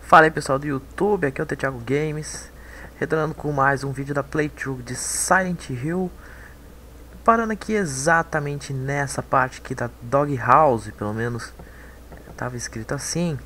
Fala aí pessoal do YouTube, aqui é o Thiago Games, retornando com mais um vídeo da playthrough de Silent Hill, parando aqui exatamente nessa parte aqui da Dog House, pelo menos estava escrito assim.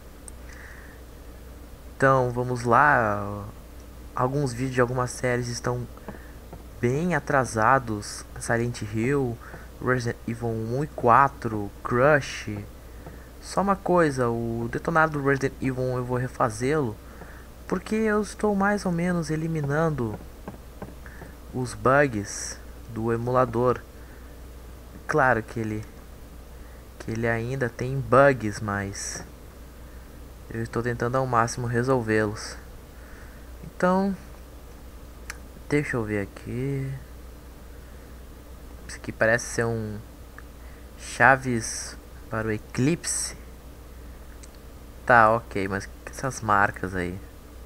Então vamos lá, alguns vídeos de algumas séries estão bem atrasados, Silent Hill, Resident Evil 1 e 4, Crush. Só uma coisa, o detonado do Resident Evil 1 eu vou refazê-lo, porque eu estou mais ou menos eliminando os bugs do emulador. Claro que ele ainda tem bugs, mas eu estou tentando ao máximo resolvê-los. Então, deixa eu ver aqui. Isso aqui parece ser um chaves para o Eclipse. Tá, ok, mas que essas marcas aí?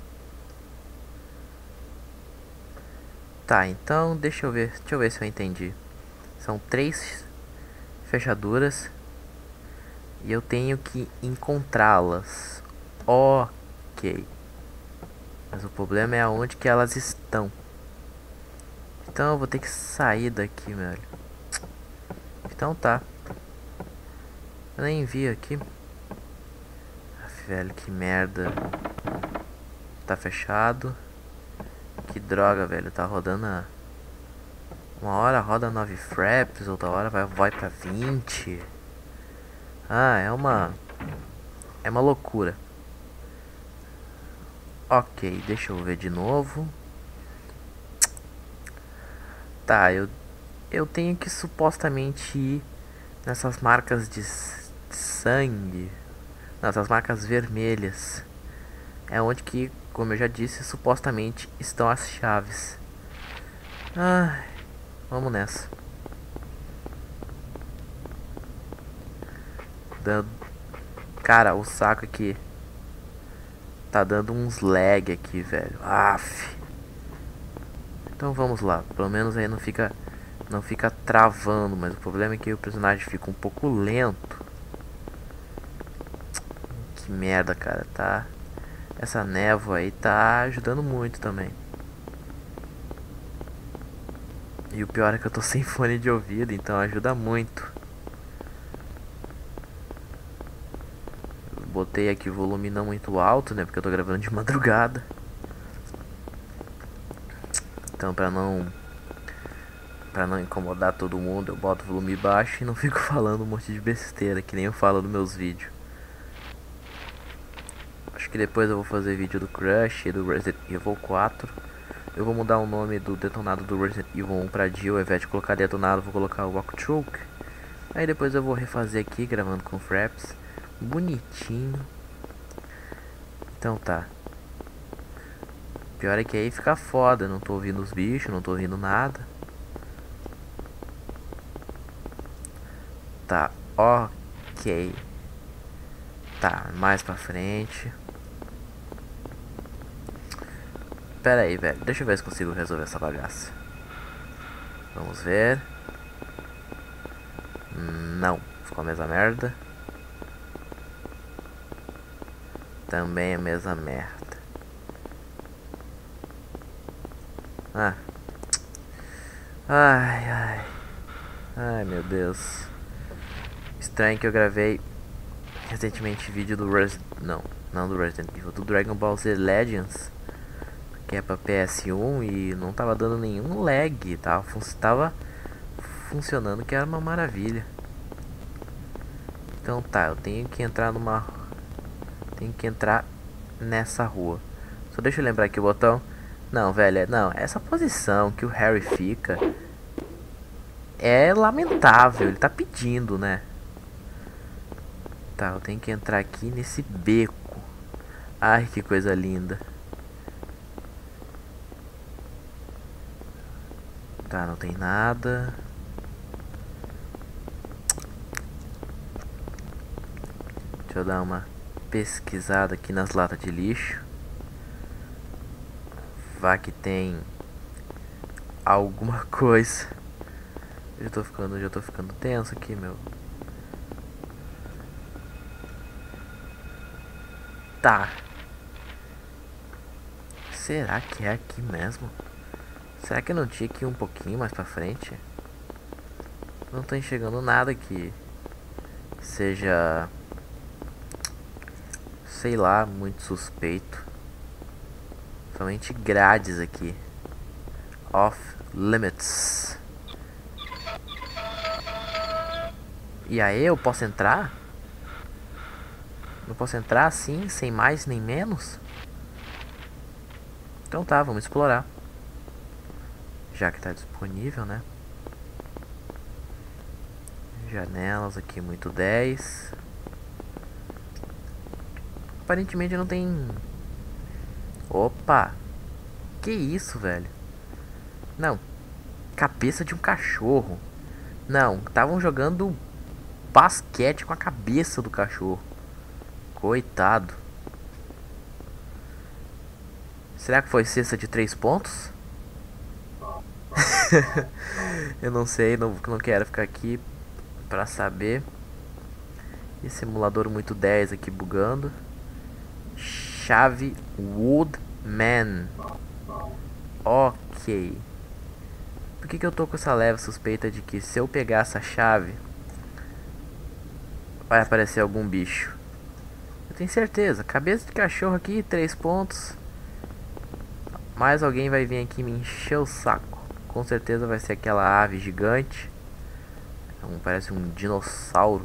Tá, então deixa eu ver se eu entendi. São 3 fechaduras e eu tenho que encontrá-las. Ok. Mas o problema é aonde que elas estão. Então eu vou ter que sair daqui, velho. Então tá. Eu nem vi aqui. Velho, que merda. Tá fechado. Que droga, velho. Tá rodando uma hora roda 9 fraps, outra hora vai pra 20. Ah, é uma loucura. Ok, deixa eu ver de novo. Tá, eu tenho que supostamente ir nessas marcas de sangue, nessas marcas vermelhas. É onde que, como eu já disse, supostamente estão as chaves. Ai, vamos nessa. Cara, o saco aqui tá dando uns lag aqui, velho. Aff. Então vamos lá. Pelo menos aí não fica travando, mas o problema é que o personagem fica um pouco lento. Que merda, cara, tá? Essa névoa aí tá ajudando muito também. E o pior é que eu tô sem fone de ouvido, então ajuda muito. Botei aqui o volume não muito alto, né? Porque eu tô gravando de madrugada. Então pra não incomodar todo mundo, eu boto o volume baixo e não fico falando um monte de besteira, que nem eu falo nos meus vídeos. Acho que depois eu vou fazer vídeo do Crush e do Resident Evil 4. Eu vou mudar o nome do detonado do Resident Evil 1 pra Jill, ao invés de colocar detonado, vou colocar o Walkthrough. Aí depois eu vou refazer aqui, gravando com fraps. Bonitinho. Então tá. Pior é que aí fica foda, não tô ouvindo os bichos, não tô ouvindo nada. Tá, ok. Tá, mais pra frente. Pera aí, velho, deixa eu ver se consigo resolver essa bagaça. Vamos ver. Não, ficou a mesma merda. Também a mesma merda. Ah. Ai, meu Deus. Estranho que eu gravei recentemente vídeo do não do Resident Evil, do Dragon Ball Z Legends, que é pra PS1 e não tava dando nenhum lag, tava funcionando, que era uma maravilha. Então tá, eu tenho que entrar nessa rua. Só deixa eu lembrar aqui o botão. Não, velho, não, essa posição que o Harry fica é lamentável, ele tá pedindo, né? Tá, eu tenho que entrar aqui nesse beco. Ai, que coisa linda. Tá, não tem nada. Deixa eu dar uma pesquisada aqui nas latas de lixo. Vá que tem alguma coisa. Eu já tô ficando tenso aqui, meu. Tá. Será que é aqui mesmo? Será que eu não tinha que ir um pouquinho mais pra frente? Não tô enxergando nada que seja, sei lá, muito suspeito. Somente grades aqui. Off limits. E aí, eu posso entrar? Não posso entrar assim, sem mais nem menos? Então tá, vamos explorar. Já que tá disponível, né? Janelas aqui, muito 10. Aparentemente não tem... Opa! Que isso, velho? Não. Cabeça de um cachorro. Não, estavam jogando basquete com a cabeça do cachorro. Coitado. Será que foi cesta de 3 pontos? Eu não sei, não quero ficar aqui pra saber. Esse emulador muito 10 aqui bugando. Chave Woodman. Ok. Por que eu tô com essa leve suspeita de que se eu pegar essa chave vai aparecer algum bicho? Eu tenho certeza. Cabeça de cachorro aqui, 3 pontos. Mais alguém vai vir aqui me encher o saco. Com certeza vai ser aquela ave gigante. Parece um dinossauro.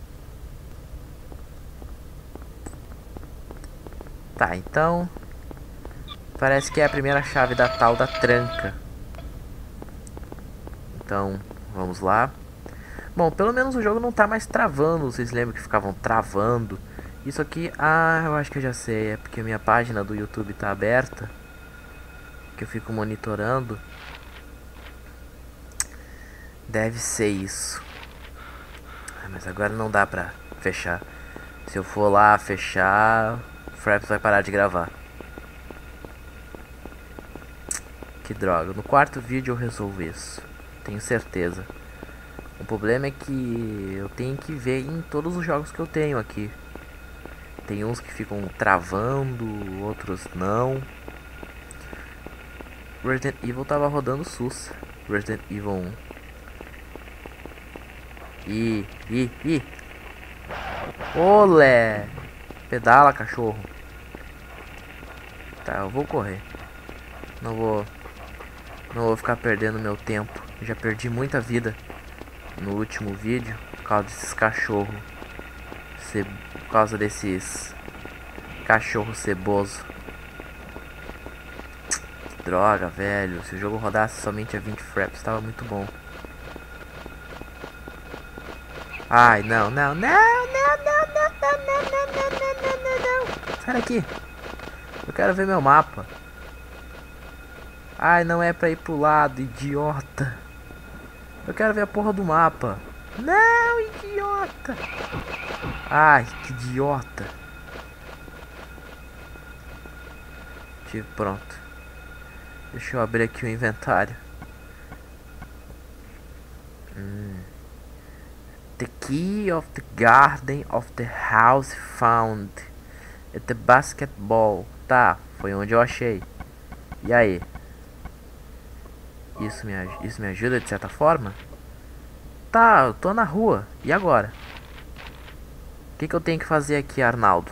Tá, então parece que é a primeira chave da tal da tranca. Então, vamos lá. Bom, pelo menos o jogo não tá mais travando. Vocês lembram que ficavam travando? Isso aqui, eu acho que eu já sei. É porque a minha página do YouTube tá aberta, que eu fico monitorando. Deve ser isso. Mas agora não dá pra fechar. Se eu for lá fechar, o Fraps vai parar de gravar. Que droga. No quarto vídeo eu resolvo isso. Tenho certeza. O problema é que eu tenho que ver em todos os jogos que eu tenho aqui. Tem uns que ficam travando, outros não. Resident Evil tava rodando sus. Resident Evil 1. Ih. Olé! Pedala, cachorro. Tá, eu vou correr. Não vou ficar perdendo meu tempo. Eu já perdi muita vida no último vídeo por causa desses cachorros. Por causa desses cachorro ceboso. Droga, velho. Se o jogo rodasse somente a 20 frames, tava muito bom. Ai, não. Sai daqui. Eu quero ver meu mapa. Ai, não é pra ir pro lado, idiota. Eu quero ver a porra do mapa. Não, idiota. Ai, que idiota. Pronto. Deixa eu abrir aqui o inventário. The key of the garden of the house found at the basketball. Tá, foi onde eu achei. E aí? Isso me ajuda de certa forma? Tá, eu tô na rua. E agora? O que eu tenho que fazer aqui, Arnaldo?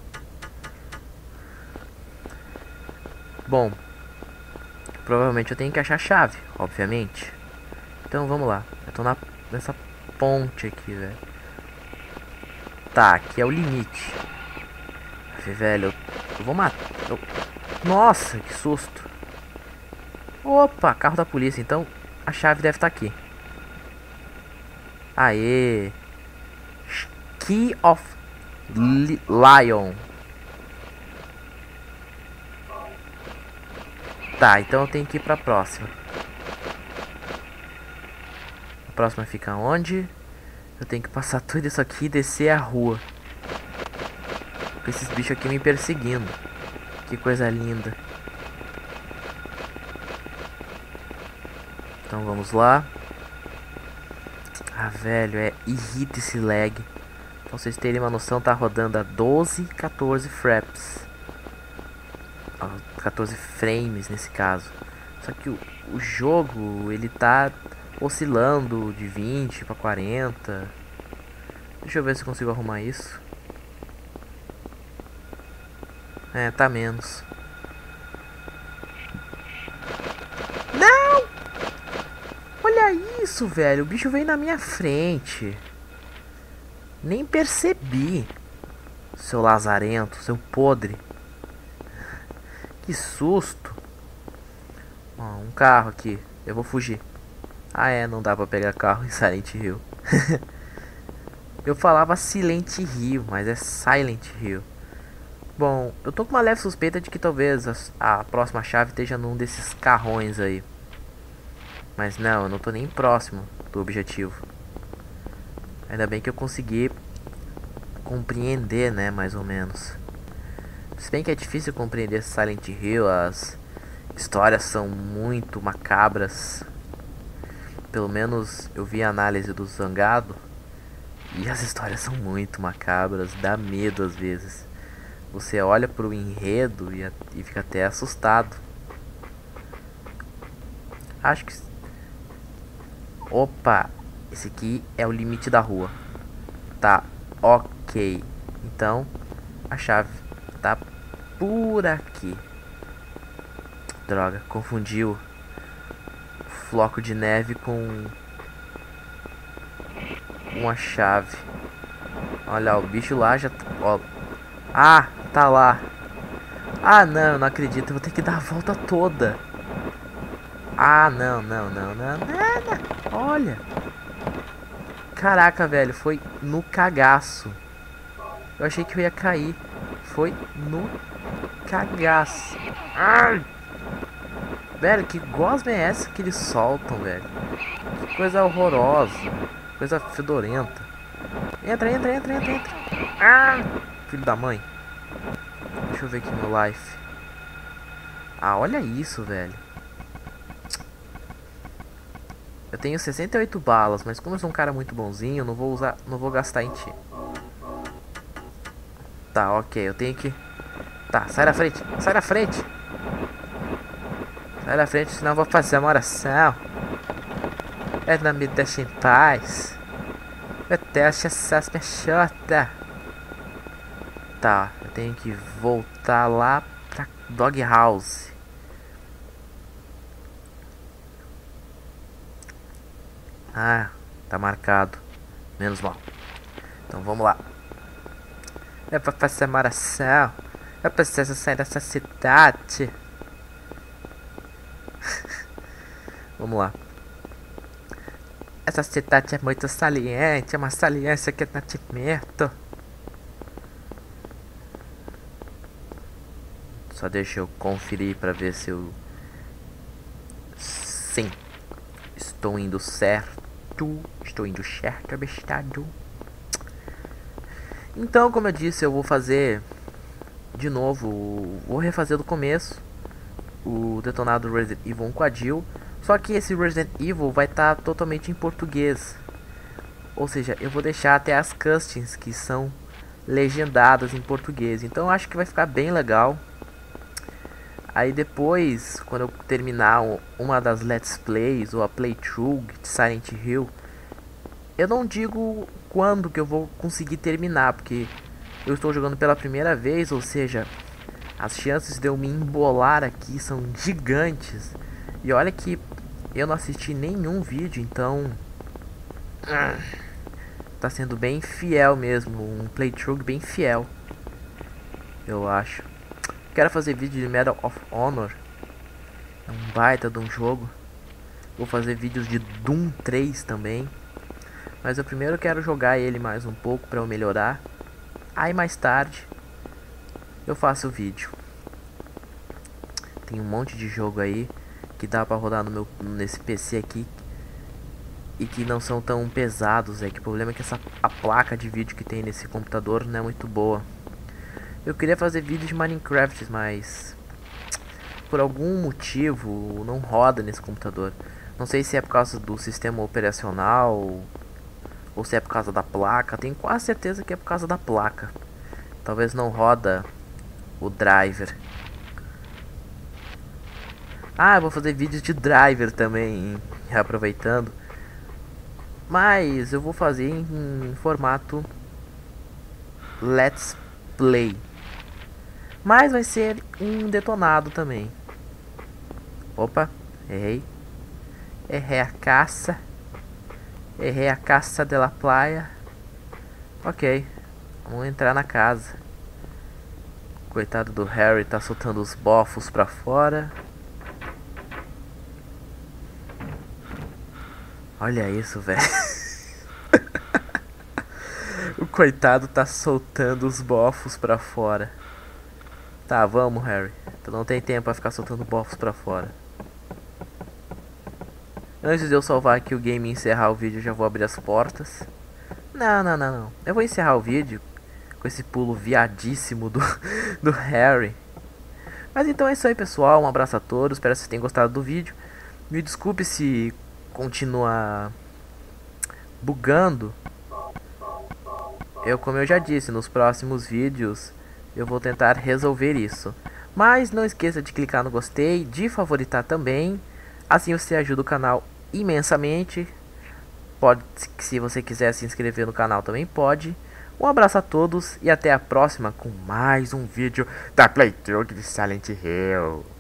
Bom, provavelmente eu tenho que achar a chave, obviamente. Então vamos lá. Eu tô nessa ponte aqui, velho. Tá, aqui é o limite. Velho, eu vou matar. Nossa, que susto. Opa, carro da polícia. Então a chave deve estar aqui. Aê. Key of Lion. Tá, então eu tenho que ir pra próxima. A próxima fica onde? Eu tenho que passar tudo isso aqui e descer a rua. Com esses bichos aqui me perseguindo. Que coisa linda. Então vamos lá. Ah, velho, irrita esse lag. Pra vocês terem uma noção, tá rodando a 12, 14 frames. 14 frames nesse caso. Só que o jogo, ele tá oscilando de 20 para 40. Deixa eu ver se eu consigo arrumar isso. É, tá menos. Não! Olha isso, velho. O bicho veio na minha frente. Nem percebi. Seu lazarento, seu podre. Que susto. Ó, um carro aqui. Eu vou fugir. Ah, é, não dá pra pegar carro em Silent Hill. Eu falava Silent Hill, mas é Silent Hill. Bom, eu tô com uma leve suspeita de que talvez a próxima chave esteja num desses carrões aí. Mas não, eu não tô nem próximo do objetivo. Ainda bem que eu consegui compreender, né, mais ou menos. Se bem que é difícil compreender Silent Hill, as histórias são muito macabras. Pelo menos eu vi a análise do Zangado e as histórias são muito macabras, dá medo às vezes. Você olha pro enredo e fica até assustado. Acho que... Opa, esse aqui é o limite da rua. Tá, ok. Então, a chave tá por aqui. Droga, confundiu floco de neve com uma chave. Olha, o bicho lá já... Ó. Ah, tá lá. Ah, não, eu não acredito. Eu vou ter que dar a volta toda. Ah, não. Olha. Caraca, velho. Foi no cagaço. Eu achei que eu ia cair. Foi no cagaço. Ai. Velho, que gosma é essa que eles soltam, velho? Que coisa horrorosa. Coisa fedorenta. Entra. Ah, filho da mãe. Deixa eu ver aqui meu life. Ah, olha isso, velho. Eu tenho 68 balas, mas como eu sou um cara muito bonzinho, eu não vou gastar em ti. Tá, ok, eu tenho que... Tá, sai da frente. Sai da frente, senão eu vou fazer uma oração. Não me deixa em paz. Eu deixo essas mexotas. Tá, eu tenho que voltar lá pra Dog House. Ah, tá marcado. Menos mal. Então vamos lá. É pra fazer uma oração. Eu preciso sair dessa cidade. Vamos lá. Essa cidade é muito saliente. É uma saliência que não te meto. Só deixa eu conferir pra ver se eu... Sim. Estou indo certo. Estou indo certo, abestado. Então, como eu disse, eu vou fazer de novo. Vou refazer do começo o detonado Resident Evil 1 com a Jill. Só que esse Resident Evil vai estar totalmente em português. Ou seja, eu vou deixar até as cutscenes que são legendadas em português. Então eu acho que vai ficar bem legal. Aí depois, quando eu terminar uma das Let's Plays ou a playthrough de Silent Hill, eu não digo quando que eu vou conseguir terminar, porque eu estou jogando pela primeira vez, ou seja, as chances de eu me embolar aqui são gigantes. E olha que eu não assisti nenhum vídeo, então tá sendo bem fiel mesmo, um playthrough bem fiel, eu acho. Quero fazer vídeo de Medal of Honor, é um baita de um jogo. Vou fazer vídeos de Doom 3 também, mas eu primeiro quero jogar ele mais um pouco para eu melhorar. Aí mais tarde eu faço o vídeo. Tem um monte de jogo aí que dá pra rodar nesse PC aqui e que não são tão pesados. Que o problema é que a placa de vídeo que tem nesse computador não é muito boa. Eu queria fazer vídeo de Minecraft, mas por algum motivo não roda nesse computador. Não sei se é por causa do sistema operacional ou se é por causa da placa. Tenho quase certeza que é por causa da placa. Talvez não roda o driver. Ah, eu vou fazer vídeos de driver também, reaproveitando. Mas eu vou fazer em formato Let's Play. Mas vai ser um detonado também. Opa, errei. Errei a caça. Errei a caça de la playa. Ok, vamos entrar na casa. Coitado do Harry, tá soltando os bofos pra fora. Olha isso, velho. O coitado tá soltando os bofos pra fora. Tá, vamos, Harry. Tu não tem tempo pra ficar soltando bofos pra fora. Antes de eu salvar aqui o game e encerrar o vídeo, eu já vou abrir as portas. Não. Eu vou encerrar o vídeo com esse pulo viadíssimo do Harry. Mas então é isso aí, pessoal. Um abraço a todos. Espero que vocês tenham gostado do vídeo. Me desculpe se continua bugando. Como eu já disse, nos próximos vídeos eu vou tentar resolver isso. Mas não esqueça de clicar no gostei, de favoritar também. Assim você ajuda o canal imensamente. Pode, se você quiser se inscrever no canal também pode. Um abraço a todos e até a próxima com mais um vídeo da playthrough de Silent Hill.